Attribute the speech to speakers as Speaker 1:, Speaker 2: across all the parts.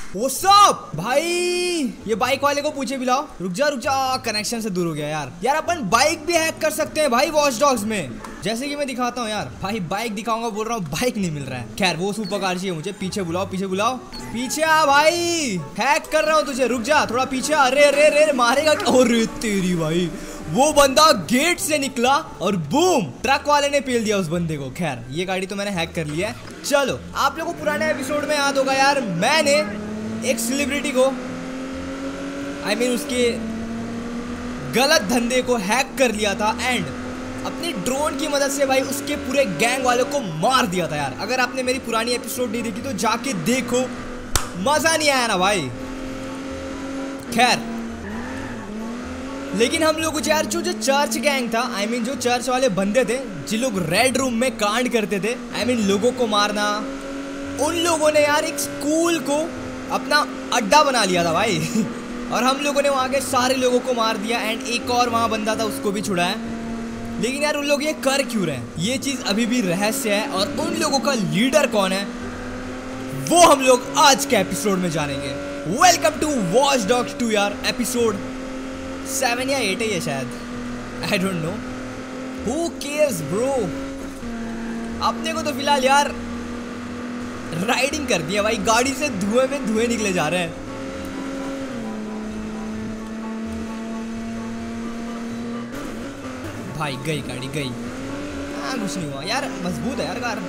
Speaker 1: What's up भाई, ये bike वाले को पूछे बुलाओ। रुक जा, कनेक्शन से दूर हो गया यार। अपन बाइक भी हैक कर सकते हैं भाई वॉच डॉग्स में, जैसे कि मैं दिखाता हूँ यार। भाई बाइक दिखाऊंगा बोल रहा हूँ, बाइक नहीं मिल रहा है। खैर वो सुपर कार चाहिए मुझे। पीछे बुलाओ, पीछे आ भाई, हैक कर रहा हूँ तुझे। रुक जा थोड़ा पीछे। अरे मारेगा। अरे तेरी भाई, वो बंदा गेट से निकला और बूम, ट्रक वाले ने पेल दिया उस बंदे को। खैर ये गाड़ी तो मैंने हैक कर लिया है। चलो, आप लोगों को पुराने एपिसोड में याद होगा यार, मैंने एक सेलिब्रिटी को उसके गलत धंधे को हैक कर लिया था एंड अपनी ड्रोन की मदद से भाई उसके पूरे गैंग वालों को मार दिया था यार। अगर आपने मेरी पुरानी एपिसोड नहीं देखी तो जाके देखो, मजा नहीं आया ना भाई। खैर लेकिन हम लोग यार जो चर्च गैंग था, जो चर्च वाले बंदे थे, जिन लोग रेड रूम में कांड करते थे, लोगों को मारना, उन लोगों ने यार एक स्कूल को अपना अड्डा बना लिया था भाई। और हम लोगों ने वहाँ के सारे लोगों को मार दिया एंड एक और वहाँ बंदा था, उसको भी छुड़ाया। लेकिन यार उन लोग ये कर क्यों रहे हैं, ये चीज़ अभी भी रहस्य है। और उन लोगों का लीडर कौन है वो हम लोग आज के एपिसोड में जानेंगे। वेलकम टू वॉच डॉग्स 2 यार, एपिसोड 7 या 8 है ये शायद, I don't know, who cares bro. अपने को तो फिलहाल यार राइडिंग कर दिया भाई, गाड़ी से धुएं में धुएं निकले जा रहे हैं। भाई गई गाड़ी गई। कुछ नहीं हुआ यार, मजबूत है यार कार।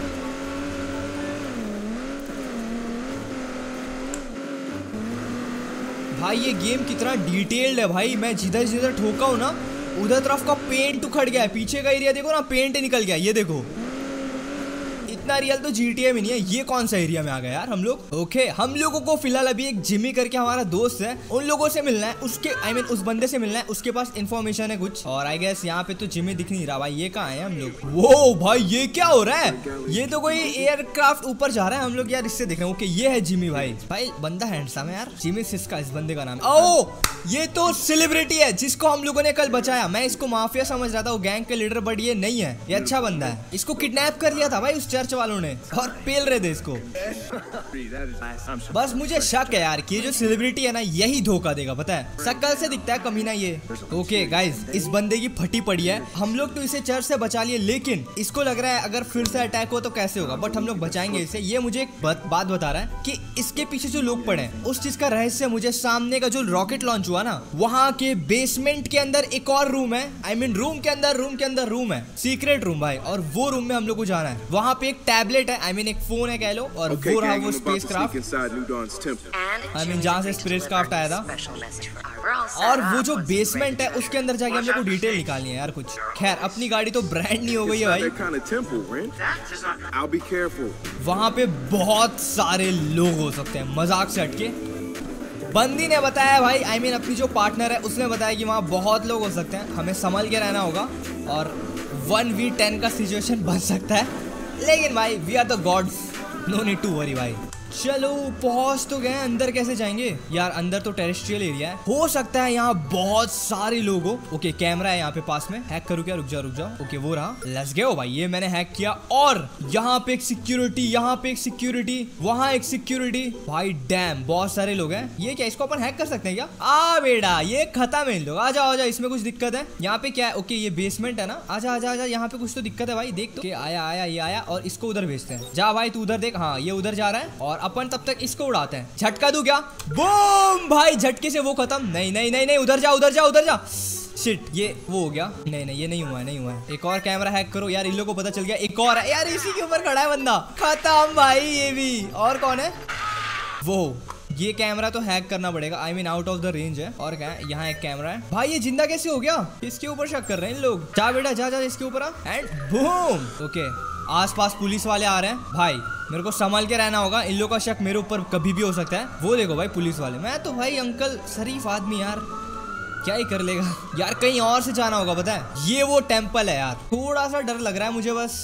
Speaker 1: भाई ये गेम कितना डिटेल्ड है भाई। मैं जिधर ठोका हूँ ना, उधर तरफ का पेंट उखड़ गया है। पीछे का एरिया देखो ना, पेंट निकल गया। ये देखो, इतना रियल तो GTA में नहीं है। ये कौन सा एरिया में आ गया यार हम लोग। ओके, हम लोगों को फिलहाल अभी एक जिमी करके हमारा दोस्त है, उन लोगों से मिलना है। उसके उस बंदे से मिलना है, उसके पास इन्फॉर्मेशन है कुछ। और आई गेस यहाँ पे तो जिमी दिख नहीं रहा भाई। ये कहाँ है हम लोग? वो भाई ये क्या हो रहा है? ये तो कोई एयरक्राफ्ट ऊपर जा रहा है। हम लोग यार इससे देख रहे हैं। ओके ये है जिमी भाई बंदा हैंडसम है यार। जिमी सिस्का इस बंदे का नाम है। ओ ये तो सेलिब्रिटी है जिसको हम लोगों ने कल बचाया। मैं इसको माफिया समझ रहा था, वो गैंग के लीडर, बट ये नहीं है, ये अच्छा बंदा है। इसको किडनैप कर लिया था भाई उस चर्च वालों ने और पेल रहे थे इसको। बस मुझे शक है यार कि ये जो सेलिब्रिटी है ना, यही धोखा देगा। पता है, शक्ल से दिखता है कमीना ये। ओके गाइस, इस बंदे की फटी पड़ी है। हम लोग तो इसे चर्च से बचा लिए, लेकिन इसको लग रहा है अगर फिर से अटैक हो तो कैसे होगा। बट हम लोग बचाएंगे इसे। ये मुझे एक बात बता रहा है कि इसके पीछे जो लोग पड़े हैं, उस चीज का रहस्य मुझे सामने का जो रॉकेट लॉन्च हुआ ना, वहाँ के बेसमेंट के अंदर एक और रूम है। रूम के अंदर रूम है, सीक्रेट रूम भाई। और वो रूम में हम लोग को जाना है। वहाँ पे एक टैबलेट है, एक फोन है कह लो। और वो रहा वो स्पेसक्राफ्ट, जहाँ से स्पेसक्राफ्ट आया था। और वो जो बेसमेंट है उसके अंदर जाके हम लोग को डिटेल निकालनी है यार कुछ। खैर अपनी गाड़ी तो ब्रांड नहीं हो गई है भाई। वहाँ पे बहुत सारे लोग हो सकते हैं, मजाक से हटके। बंदी ने बताया भाई, अपनी जो पार्टनर है उसने बताया कि वहाँ बहुत लोग हो सकते हैं, हमें संभल के रहना होगा। और 1v10 का सिचुएशन बन सकता है। लेकिन भाई we are the gods, no need to worry भाई। चलो पहुंच तो गए, अंदर कैसे जाएंगे यार? अंदर तो टेरेस्ट्रियल एरिया है, हो सकता है यहाँ बहुत सारे लोग हो। ओके कैमरा है यहाँ पे पास में, हैक करूँ क्या? रुक जाओ। ओके वो रहा, लेट्स गो भाई। ये मैंने हैक किया। और यहाँ पे एक सिक्योरिटी, यहाँ पे एक सिक्योरिटी, वहाँ एक सिक्योरिटी। भाई डैम बहुत सारे लोग हैं। ये क्या, इसको अपन हैक कर सकते हैं क्या? आ बेटा ये खत्म है इन लोग। आ जाओ इसमें कुछ दिक्कत है? यहाँ पे क्या है? ओके ये बेसमेंट है ना। आजा यहाँ पे कुछ तो दिक्कत है भाई। देख तो आया ये आया और इसको उधर भेजते हैं। जा भाई तू उधर देख। हाँ ये उधर जा रहा है और अपन तब तक इसको उड़ाते हैं। झटका दूं क्या? बूम भाई, झटके से वो खत्म। नहीं उधर जा। शिट, ये वो हो गया। नहीं ये नहीं हुआ है। एक और कैमरा हैक करो यार, इन लोगों को पता चल गया। एक और है यार, इसी के ऊपर खड़ा है बंदा। खत्म भाई ये भी। और कौन है वो? ये कैमरा तो हैक करना पड़ेगा, आउट ऑफ द रेंज है। और क्या है? यहाँ एक कैमरा है। भाई ये जिंदा कैसे हो गया? इसके ऊपर शक कर रहे हैं इन लोग। जा बेटा जा इसके ऊपर एंड बूम। ओके आसपास पुलिस वाले आ रहे हैं भाई, मेरे को संभाल के रहना होगा। इन लोगों का शक मेरे ऊपर कभी भी हो सकता है। वो देखो भाई पुलिस वाले। मैं तो भाई अंकल शरीफ आदमी यार, क्या ही कर लेगा यार। कहीं और से जाना होगा पता है। ये वो टेम्पल है यार, थोड़ा सा डर लग रहा है मुझे बस।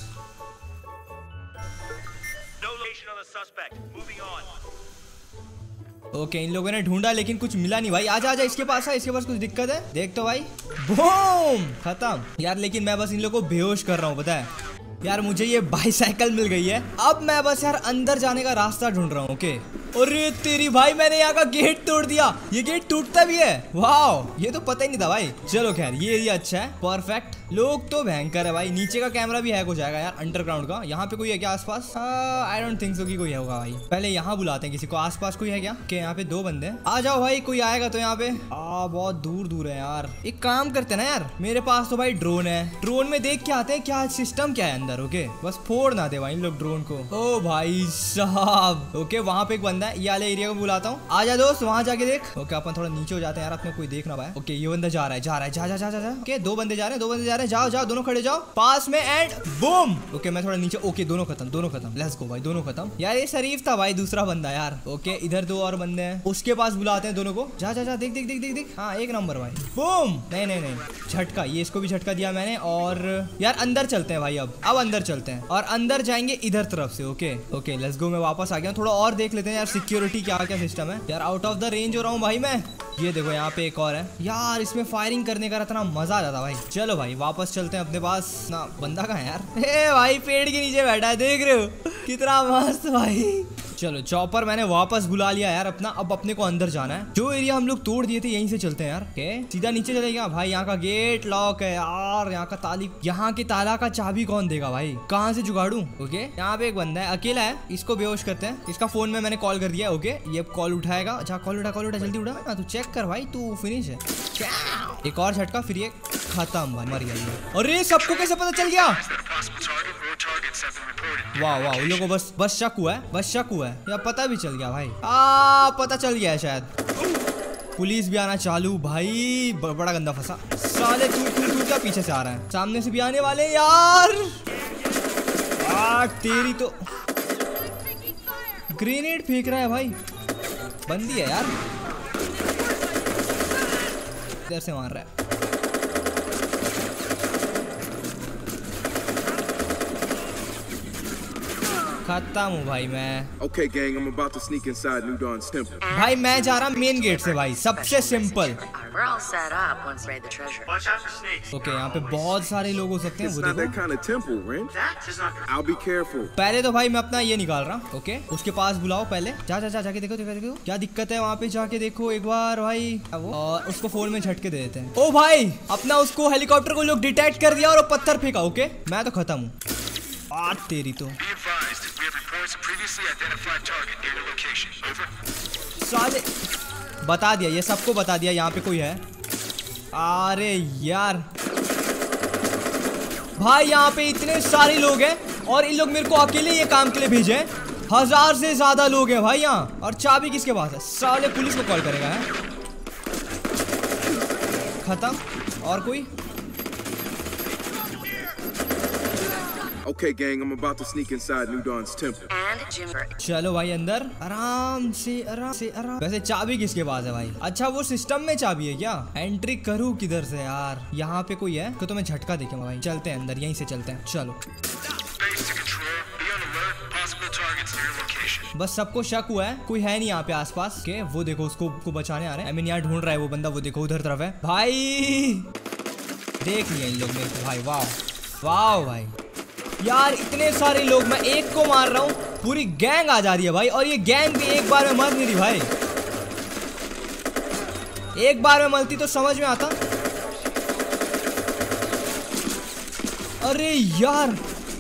Speaker 1: ओके इन लोगों ने ढूंढा लेकिन कुछ मिला नहीं भाई। आजा इसके पास है, इसके पास कुछ दिक्कत है? देख तो भाई, बूम खत्म यार। लेकिन मैं बस इन लोगों को बेहोश कर रहा हूँ पता है। यार मुझे ये बाईसाइकिल मिल गई है। अब मैं बस यार अंदर जाने का रास्ता ढूंढ रहा हूँ। ओके अरे तेरी भाई, मैंने यहाँ का गेट तोड़ दिया। ये गेट टूटता भी है, वाह ये तो पता ही नहीं था भाई। चलो खैर ये एरिया अच्छा है, परफेक्ट। लोग तो भयंकर है भाई। नीचे का कैमरा भी हैक हो जाएगा यार, अंडरग्राउंड का। यहाँ पे कोई है क्या आसपास? आई डोंट थिंक सो कि कोई होगा भाई। पहले यहाँ बुलाते हैं किसी को। आसपास कोई है क्या? यहाँ पे 2 बंदे हैं। आ जाओ भाई, कोई आएगा तो यहाँ पे। बहुत दूर दूर है यार। एक काम करते हैं ना यार, मेरे पास तो भाई ड्रोन है। ड्रोन में देख के आते हैं क्या सिस्टम क्या है अंदर। ओके बस फोड़ ना दे भाई इन लोग ड्रोन को। ओ भाई साहब, ओके वहाँ पे एक बंदा है, ये वाले एरिया को बुलाता हूँ। आजा दोस्त, वहाँ जाके देख। ओके अपन थोड़ा नीचे हो जाते हैं यार, अपने कोई देख ना पाए। ओके ये बंदा जा रहा है, जा जा। ओके 2 बंदे जा रहे हैं, जाओ जाओ दोनों खड़े जाओ पास में एंड बूम। ओके मैं थोड़ा नीचे। ओके दोनों खत्म। लेट्स गो भाई, दोनों खत्म। यार ये शरीफ था भाई दूसरा बंदा यार। ओके इधर 2 और बंदे हैं, उसके पास बुलाते हैं दोनों को। जा देख। हाँ 1 नंबर भाई, बूम। नहीं झटका, ये इसको भी झटका दिया मैंने। और यार अंदर चलते हैं भाई, अब अंदर चलते हैं और अंदर जाएंगे इधर तरफ से। Okay let's go. मैं वापस आ गया, थोड़ा और देख लेते हैं यार सिक्योरिटी क्या सिस्टम है। यार आउट ऑफ द रेंज हो रहा हूँ भाई मैं। ये देखो यहाँ पे एक और है यार, इसमें फायरिंग करने का इतना मजा आ जाता भाई। चलो भाई वापस चलते हैं अपने पास ना। बंदा कहाँ है यार? हे भाई पेड़ के नीचे बैठा है, देख रहे हो कितना मस्त भाई। चलो चॉपर मैंने वापस बुला लिया यार अपना। अब अपने को अंदर जाना है। जो एरिया हम लोग तोड़ दिए थे यहीं से चलते हैं यार। सीधा नीचे चलेगा भाई। यहाँ का गेट लॉक है यार, यहाँ का ताली, यहाँ के ताला का चाबी कौन देगा भाई? कहाँ से जुगाड़ू? ओके यहाँ पे एक बंदा है, अकेला है, इसको बेहोश करते हैं। इसका फोन में मैंने कॉल कर दिया। ओके ये कॉल उठाएगा। अच्छा कॉल उठा जल्दी उठा। तू चेक कर भाई, तू फिनिश है। एक और झटका, फिर ये खत्म भाई, मर गया। अरे सबको कैसे पता चल गया? वाह उन लोगों को बस शक हुआ है या पता भी चल गया भाई। पता चल गया है शायद। पुलिस भी आना चालू भाई, बड़ा गंदा फंसा। साले तू क्या पीछे से आ रहा है? सामने से भी आने वाले यार। तेरी तो ग्रेनेड फेंक रहा है भाई, बंदी है यार। इधर से मार रहा है। खत्म हूँ भाई मैं।
Speaker 2: Okay, gang, I'm about to sneak inside New Dawn's temple.
Speaker 1: भाई मैं जा रहा मेन गेट से भाई, सबसे सिंपल। ओके यहाँ पे बहुत सारे लोग हो सकते हैं, वो देखो।
Speaker 2: I'll be careful.
Speaker 1: पहले तो भाई मैं अपना ये निकाल रहा। ओके उसके पास बुलाओ पहले। जाके देखो क्या दिक्कत है वहाँ पे, जाके देखो एक बार भाई। और उसको फोन में झटके दे देते हैं। ओ भाई अपना उसको हेलीकॉप्टर को लोग डिटेक्ट कर दिया और पत्थर फेंका। ओके मैं तो खत्म हूँ। तेरी तो साले बता दिया, ये सबको बता दिया यहाँ पे कोई है। अरे यार भाई यहाँ पे इतने सारे लोग हैं और इन लोग मेरे को अकेले ये काम के लिए भेजे हैं। 1000 से ज्यादा लोग हैं भाई यहाँ। और चाबी किसके पास है? साले पुलिस को कॉल करेगा है। खत्म। और कोई?
Speaker 2: Okay, gang, I'm about to sneak inside New Dawn's temple.
Speaker 1: चलो भाई अंदर आराम से। वैसे चाबी किसके पास है भाई? अच्छा वो सिस्टम में चाबी है क्या? एंट्री करूँ किधर से यार? यहाँ पे कोई है तो मैं झटका देखेंगे भाई। चलते हैं अंदर, यहीं से चलते हैं। चलो बस सबको शक हुआ है, कोई है नहीं यहाँ पे आसपास के। वो देखो उसको बचाने आ रहे हैं। यहाँ ढूंढ रहा है वो बंदा, वो देखो उधर तरफ है भाई। देख लिया इन लोग मेरे को भाई। वाह भाई यार इतने सारे लोग, मैं एक को मार रहा हूँ, पूरी गैंग आ जा रही है भाई। और ये गैंग भी एक बार में मर नहीं रही भाई। एक बार में मरती तो समझ में आता। अरे यार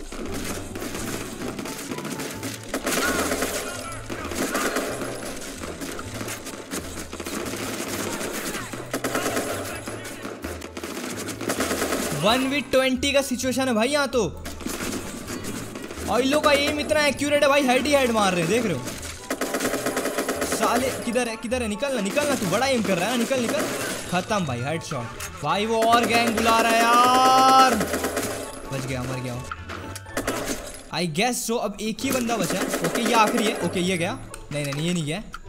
Speaker 1: वन विद 20 का सिचुएशन है भाई यहाँ तो। और इन लोग का एम इतना एक्यूरेट है भाई, हेड ही हेड मार रहे हैं, देख रहे हो। साले किधर है? निकलना तू बड़ा एम कर रहा है। निकल। खत्म भाई, हेडशॉट भाई। वो और गैंग बुला रहा है यार। बच गया, मर गया आई गेस सो। अब एक ही बंदा बचा है। ओके ये आखिरी है। ओके ये गया। नहीं ये नहीं गया।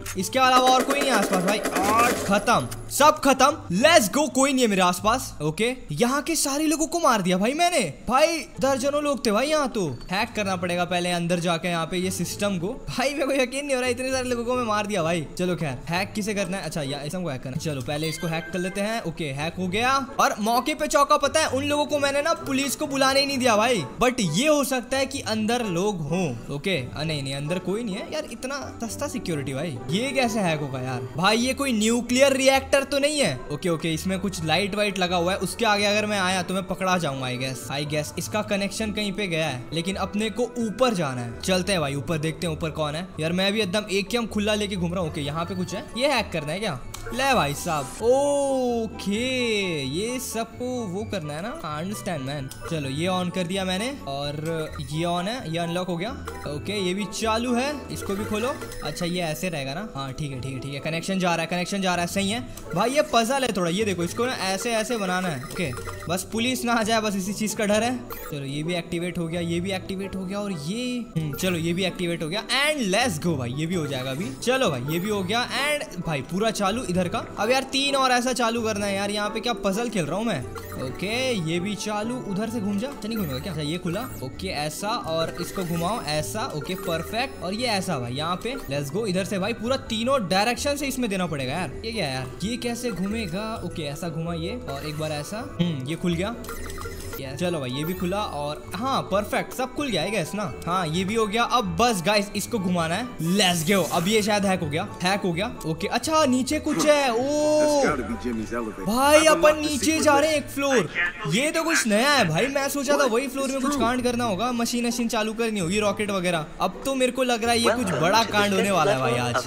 Speaker 1: इसके अलावा और कोई नहीं है आसपास भाई। और खत्म, सब खत्म। लेट्स गो, कोई नहीं है मेरे आसपास। ओके, यहाँ के सारे लोगों को मार दिया भाई मैंने। भाई दर्जनों लोग थे भाई यहाँ। तो हैक करना पड़ेगा पहले अंदर जाके यहाँ पे ये सिस्टम को। भाई मेरे को यकीन नहीं हो रहा है, इतने सारे लोगों को मैं मार दिया भाई। चलो खैर, हैक किसे करना है? अच्छा यार इसको हैक करना। चलो पहले इसको हैक कर लेते हैं। ओके, हैक हो गया। और मौके पे चौका, पता है उन लोगों को मैंने ना पुलिस को बुलाने ही नहीं दिया भाई। बट ये हो सकता है कि अंदर लोग हों। ओके, नहीं अंदर कोई नहीं है यार, इतना सस्ता सिक्योरिटी भाई। ये कैसे हैक होगा यार? भाई ये कोई न्यूक्लियर रिएक्टर तो नहीं है? ओके, इसमें कुछ लाइट वाइट लगा हुआ है, उसके आगे अगर मैं आया तो मैं पकड़ा जाऊंगा आई गेस। इसका कनेक्शन कहीं पे गया है, लेकिन अपने को ऊपर जाना है। चलते हैं भाई ऊपर, देखते हैं ऊपर कौन है। यार मैं भी एकदम एकदम खुला लेके घूम रहा हूँ। ओके, यहाँ पे कुछ है, ये हैक करना है क्या? ले भाई साहब। ओके, ये सबको वो करना है ना, अंडरस्टैंड मैन। चलो ये ऑन कर दिया मैंने, और ये ऑन है, ये अनलॉक हो गया। ओके, ये भी चालू है, इसको भी खोलो। अच्छा ये ऐसे रहेगा ना? हाँ ठीक है। कनेक्शन जा रहा है, सही है भाई। ये पजल है थोड़ा, ये देखो, इसको ना ऐसे बनाना है। ओके, बस पुलिस ना आ जाए, बस इसी चीज का डर है। चलो ये भी एक्टिवेट हो गया, ये भी एक्टिवेट हो गया, और ये चलो ये भी एक्टिवेट हो गया। एंड लेट्स गो भाई, ये भी हो जाएगा अभी। चलो भाई ये भी हो गया, एंड भाई पूरा चालू इधर का। अब यार 3 और ऐसा चालू करना है यार। यहाँ पे क्या पजल खेल रहा हूँ मैं। ओके, ये भी चालू, उधर से घूम जा। नहीं घूमेगा क्या? अच्छा ये खुला। ओके, ऐसा, और इसको घुमाओ ऐसा। ओके परफेक्ट, और ये ऐसा भाई यहाँ पे। लेट्स गो, इधर से भाई पूरा तीनों डायरेक्शन से इसमें देना पड़ेगा यार। ये क्या है यार, ये कैसे घूमेगा? ओके, ऐसा घुमा ये, और एक बार ऐसा। ये खुल गया। चलो भाई ये भी खुला, और हाँ परफेक्ट, सब खुल गया है गैस ना। हाँ ये भी हो गया। अब बस गाइस इसको घुमाना है। Let's go. अब ये शायद हैक हो गया। ओके, अच्छा नीचे कुछ है। ओ भाई अपन नीचे जा रहे हैं 1 फ्लोर। ये तो कुछ नया है भाई। मैं सोचा था वही फ्लोर में कुछ कांड करना होगा, मशीन चालू करनी होगी, रॉकेट वगैरह। अब तो मेरे को लग रहा है ये कुछ बड़ा कांड होने वाला है भाई आज।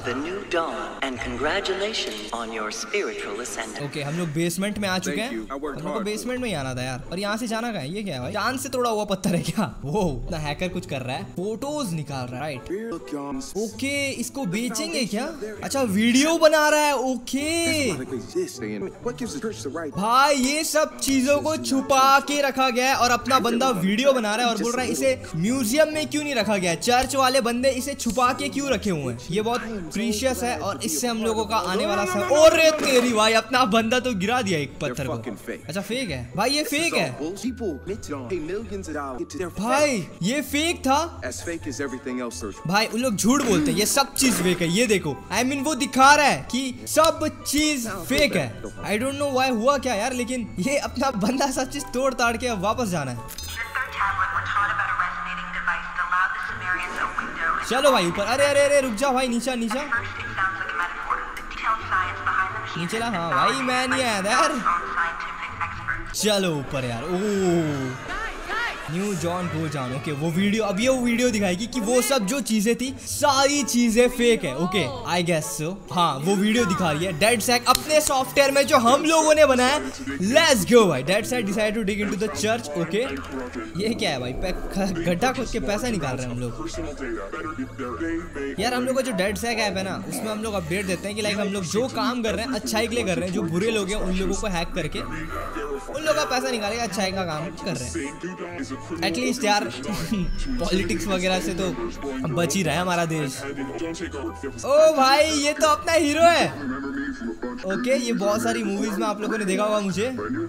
Speaker 1: ओके, हम लोग बेसमेंट में आ चुके हैं। हम लोग को बेसमेंट में ही आना था यार। और यहाँ से जाना का है? ये क्या है भाई? चांद से तोड़ा हुआ पत्थर है क्या? वो इतना हैकर कुछ कर रहा है, फोटोज निकाल रहा है। राइट, ओके, इसको बेचेंगे क्या? अच्छा वीडियो बना रहा है। ओके भाई, ये सब चीजों को छुपा के रखा गया है, और अपना बंदा वीडियो बना रहा है और बोल रहा है इसे म्यूजियम में क्यों नहीं रखा गया? चर्च वाले बंदे इसे छुपा के क्यों रखे हुए हैं? ये बहुत प्रीशियस है, और इससे हम लोगों का आने वाला समय। और तेरी भाई, अपना बंदा तो गिरा दिया एक पत्थर को। अच्छा फेक है भाई, ये फेक है भाई, ये फेक था भाई। उन लोग झूठ बोलते हैं, ये सब चीज फेक है। ये देखो, I mean, वो दिखा रहा है कि सब चीज फेक है। आई डोंट नो व्हाई, हुआ क्या यार, लेकिन ये अपना बंदा सब चीज तोड़ ताड़ के अब वापस जाना है। चलो भाई ऊपर। अरे रुक जा भाई, नीचा नीचे ला। हाँ भाई मैं नहीं आया यार। चलो ऊपर यार। Oh new zone go zone. Okay, वो वीडियो, अब ये वो वीडियो दिखाएगी कि वो सब जो चीजें थी सारी चीजें फेक है। Okay I guess so. हाँ वो वीडियो दिखा रही है DeadSec अपने सॉफ्टवेयर में जो हम लोगों ने बनाया। लेट्स गो भाई। DeadSec decide to dig into the church. Okay, ये क्या है भाई? गड्ढा खोद के पैसा निकाल रहे हैं हम लोग यार। हम लोग का जो DeadSec ऐप है ना, उसमें हम लोग अपडेट देते हैं कि लाइक हम लोग जो काम कर रहे हैं अच्छाई के लिए कर रहे हैं। जो बुरे लोग हैं उन लोगों को हैक करके उन लोगों का पैसा निकाल के अच्छाई का काम कर रहे हैं। एटलीस्ट यार पॉलिटिक्स वगैरह से तो बच ही रहा है हमारा देश। ओ भाई ये तो अपना हीरो है। ओके, ये बहुत सारी मूवीज में आप लोगों ने देखा होगा मुझे।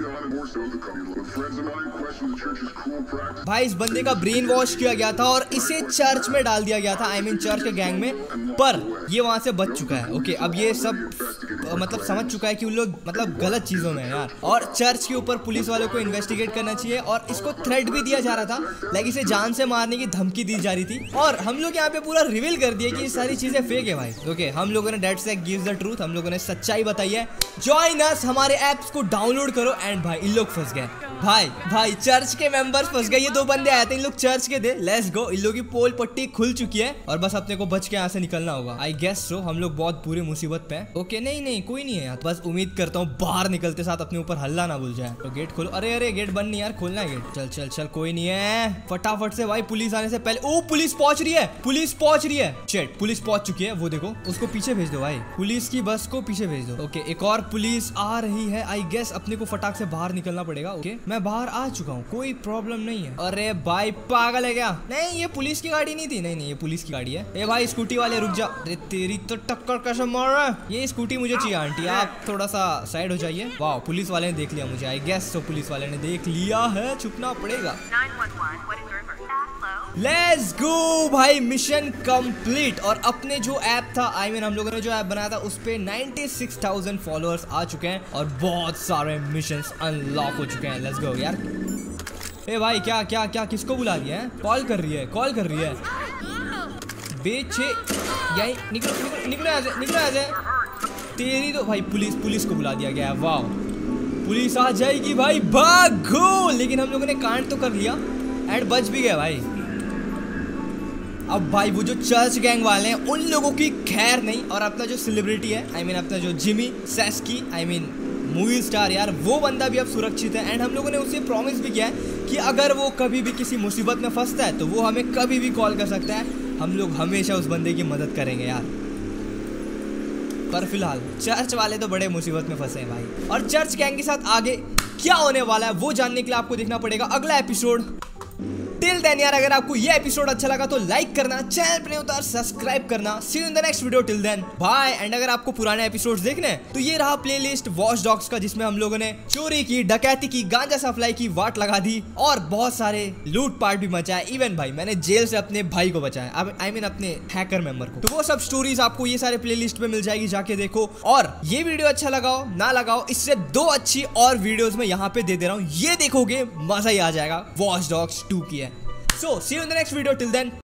Speaker 1: भाई इस बंदे का ब्रेन वॉश किया गया था और इसे चर्च में डाल दिया गया था। आई मीन चर्च के गैंग में, पर ये वहां से बच चुका है। ओके, अब ये सब मतलब समझ चुका है कि उन लोग मतलब गलत चीजों में है यार। और चर्च के ऊपर पुलिस वालों को इन्वेस्टिगेट करना चाहिए। और इसको थ्रेट भी दिया जा रहा था, लाइक इसे जान से मारने की धमकी दी जा रही थी। और हम लोग यहाँ पे पूरा रिवील कर दिया कि ये सारी चीजें फेक है भाई। ओके, हम लोगों ने DeadSec गिव्स द ट्रूथ, हम लोगों ने सच्चाई बताई है। जॉइन अस, हमारे एप्स को डाउनलोड करो। एंड भाई इन लोग फंस गए भाई चर्च के मेंबर्स फंस गए। ये 2 बंदे आए थे, इन लोग चर्च के थे। लेट्स गो, इन लोगों की पोल पट्टी खुल चुकी है और बस अपने को बच के यहाँ से निकलना होगा। I guess so. हम लोग बहुत बुरी मुसीबत पे हैं। ओके, नहीं कोई नहीं है यहाँ। बस उम्मीद करता हूँ बाहर निकलते साथ अपने ऊपर हल्ला ना भूल जाए। तो गेट खोलो। अरे गेट बंद नहीं यार, खोलना है गेट। चल कोई नहीं है। फटाफट से भाई, पुलिस आने से पहले। ओ पुलिस पहुंच रही है। चेट, पुलिस पहुंच चुकी है। वो देखो, उसको पीछे भेज दो भाई, पुलिस की बस को पीछे भेज दो। ओके, एक और पुलिस आ रही है। आई गेस अपने को फटाक से बाहर निकलना पड़ेगा। ओके, मैं बाहर आ चुका हूँ, कोई प्रॉब्लम नहीं है। अरे भाई पागल है क्या? नहीं ये पुलिस की गाड़ी नहीं थी। नहीं ये पुलिस की गाड़ी है। ए भाई स्कूटी वाले रुक जा। अरे तेरी तो टक्कर कैसे मार रहा है? ये स्कूटी मुझे चाहिए आंटी, आप थोड़ा सा साइड हो जाइए। वाह पुलिस वाले ने देख लिया मुझे, आई गेस तो पुलिस वाले ने देख लिया है, छुपना पड़ेगा। लेट्स गो भाई, मिशन कंप्लीट। और अपने जो ऐप था, आई मीन हम लोगों ने जो ऐप बनाया था उस पे 96,000 फॉलोअर्स आ चुके हैं और बहुत सारे मिशंस अनलॉक हो चुके हैं। लेट्स गो यार। ए भाई क्या क्या क्या किसको बुला रही है? कॉल कर रही है, कॉल कर रही है। बेचे यही निकलो निकलो निकलो यहाँ से, निकलो यहाँ से। तेरी तो भाई पुलिस को बुला दिया गया है। वाह पुलिस आ जाएगी भाई, भागो। लेकिन हम लोगों ने कांड तो कर लिया एंड बच भी गया भाई। अब भाई वो जो चर्च गैंग वाले हैं उन लोगों की खैर नहीं। और अपना जो सेलिब्रिटी है, आई मीन अपना जो Jimmy Sesky, I mean movie star यार, वो बंदा भी अब सुरक्षित है। एंड हम लोगों ने उसे प्रॉमिस भी किया है कि अगर वो कभी भी किसी मुसीबत में फंसता है तो वो हमें कभी भी कॉल कर सकता है। हम लोग हमेशा उस बंदे की मदद करेंगे यार। पर फिलहाल चर्च वाले तो बड़े मुसीबत में फंसे हैं भाई। और चर्च गैंग के साथ आगे क्या होने वाला है वो जानने के लिए आपको देखना पड़ेगा अगला एपिसोड। टिल देन यार, अगर आपको ये एपिसोड अच्छा लगा तो लाइक करना, चैनल पर उतार सब्सक्राइब करना। See you in the next video, till then bye. And अगर आपको पुराने एपिसोड्स देखने हैं तो ये रहा प्लेलिस्ट वॉच डॉग्स का, जिसमें हम लोगों ने चोरी की, डकैती की, गांजा सप्लाई की, वाट लगा दी और बहुत सारे लूट पाट भी मचाया। इवन भाई मैंने जेल से अपने भाई को बचाया, अब आई मीन अपने हैकर मेंबर को। तो वो सब स्टोरीज आपको ये सारे प्लेलिस्ट पे मिल जाएगी, जाके देखो। और ये वीडियो अच्छा लगाओ ना लगाओ, इससे 2 अच्छी और वीडियोस में यहाँ पे दे दे रहा हूँ, ये देखोगे मजा ही आ जाएगा। वॉच डॉग्स 2 की है। So, see you in the next video. Till then.